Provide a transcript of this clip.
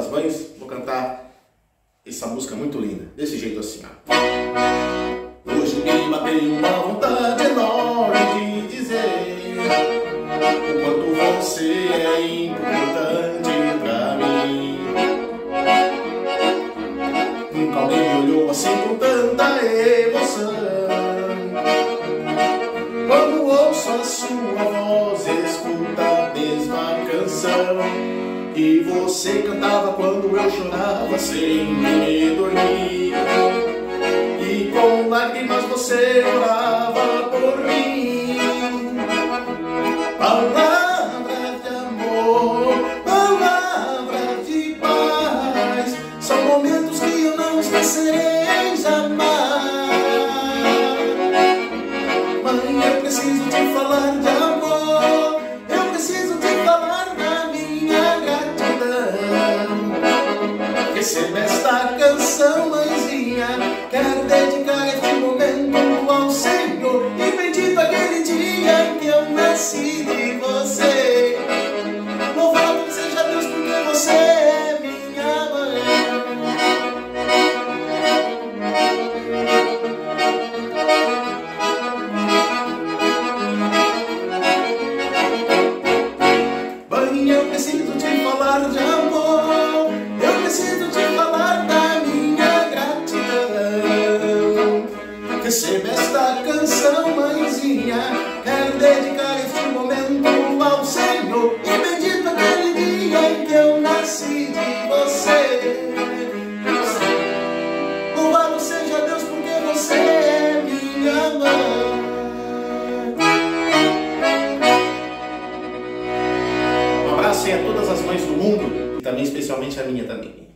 das Mães, vou cantar essa música muito linda, desse jeito assim, ó. Hoje me bateu uma vontade enorme de dizer o quanto você é importante pra mim. Nunca alguém me olhou assim com tanta emoção. Quando ouço a sua voz, escuto a mesma canção que você cantava quando eu chorava sem me dormir. E com lágrimas você orava por mim. Palavras de amor, palavras de paz, são momentos que eu não esquecerei jamais. Mãe, eu preciso te falar de amor, eu preciso te falar da minha gratidão. Receba esta canção, mãezinha, quero dedicar este momento ao Senhor. E bendito aquele dia em que eu nasci de você. Louvado seja Deus porque você é minha mãe. Mãe, eu preciso te falar de amor, eu preciso te falar da minha gratidão. Receba esta canção, mãezinha, quero dedicar este momento ao Senhor. E bendito aquele dia em que eu nasci de você. Louvado seja Deus porque você é minha mãe. Um abraço a todas as mães do mundo e também especialmente a minha também.